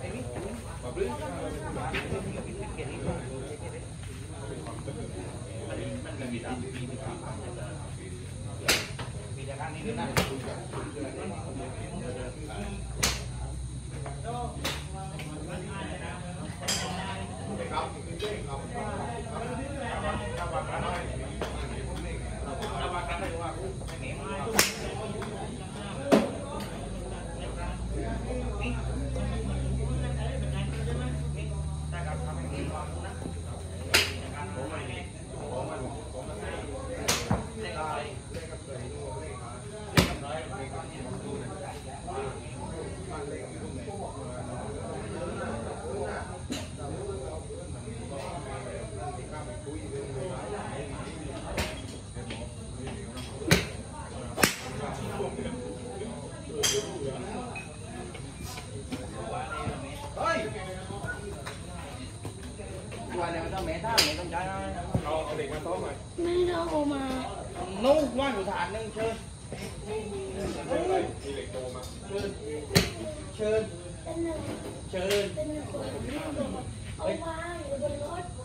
วันนี้มันต้องแม่ท่าไม่ต้องใช้เอาเด็กมาซ้อมหน่อยไม่ต้องเอามานู้ว่างอยู่ฐานนึงเชิญมีเหล็กโตมาเชิญเชิญเอามาอยู่บนรถ